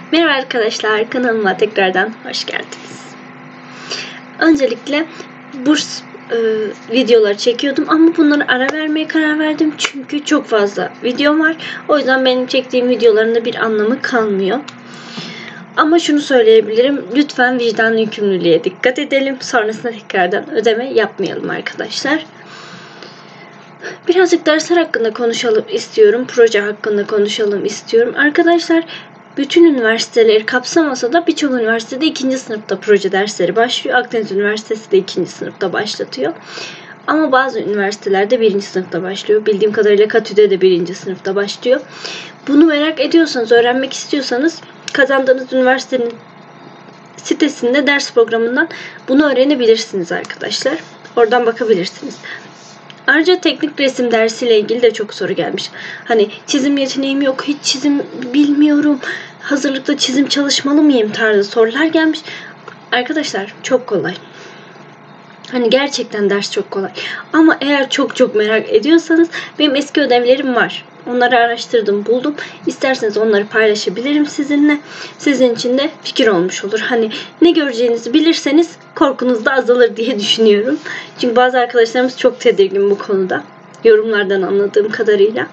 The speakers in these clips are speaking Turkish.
Merhaba arkadaşlar, kanalıma tekrardan hoş geldiniz. Öncelikle burs videoları çekiyordum ama bunları ara vermeye karar verdim çünkü çok fazla videom var. O yüzden benim çektiğim videoların da bir anlamı kalmıyor. Ama şunu söyleyebilirim, lütfen vicdan yükümlülüğe dikkat edelim. Sonrasında tekrardan ödeme yapmayalım arkadaşlar. Birazcık dersler hakkında konuşalım istiyorum. Proje hakkında konuşalım istiyorum. Arkadaşlar, bütün üniversiteleri kapsamasa da birçok üniversitede 2. sınıfta proje dersleri başlıyor. Akdeniz Üniversitesi de 2. sınıfta başlatıyor. Ama bazı üniversitelerde 1. sınıfta başlıyor. Bildiğim kadarıyla Katü'de de 1. sınıfta başlıyor. Bunu merak ediyorsanız, öğrenmek istiyorsanız kazandığınız üniversitenin sitesinde ders programından bunu öğrenebilirsiniz arkadaşlar. Oradan bakabilirsiniz. Ayrıca teknik resim dersiyle ilgili de çok soru gelmiş. Hani çizim yeteneğim yok, hiç çizim bilmiyorum, hazırlıkta çizim çalışmalı mıyım tarzı sorular gelmiş. Arkadaşlar çok kolay. Hani gerçekten ders çok kolay. Ama eğer çok merak ediyorsanız benim eski ödevlerim var. Onları araştırdım, buldum. İsterseniz onları paylaşabilirim sizinle. Sizin için de fikir olmuş olur. Hani ne göreceğinizi bilirseniz korkunuz da azalır diye düşünüyorum. Çünkü bazı arkadaşlarımız çok tedirgin bu konuda. Yorumlardan anladığım kadarıyla.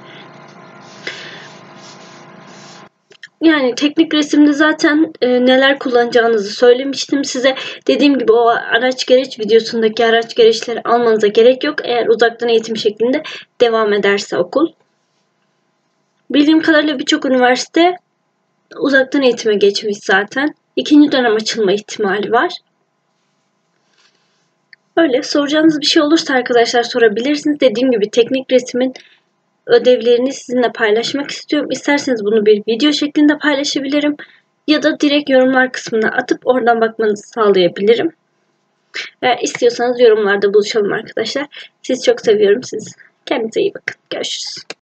Yani teknik resimde zaten neler kullanacağınızı söylemiştim size. Dediğim gibi o araç gereç videosundaki araç gereçleri almanıza gerek yok. Eğer uzaktan eğitim şeklinde devam ederse okul. Bildiğim kadarıyla birçok üniversite uzaktan eğitime geçmiş zaten. 2. dönem açılma ihtimali var. Öyle soracağınız bir şey olursa arkadaşlar sorabilirsiniz. Dediğim gibi teknik resmin ödevlerini sizinle paylaşmak istiyorum. İsterseniz bunu bir video şeklinde paylaşabilirim. Ya da direkt yorumlar kısmına atıp oradan bakmanızı sağlayabilirim. Eğer istiyorsanız yorumlarda buluşalım arkadaşlar. Sizi çok seviyorum. Siz kendinize iyi bakın. Görüşürüz.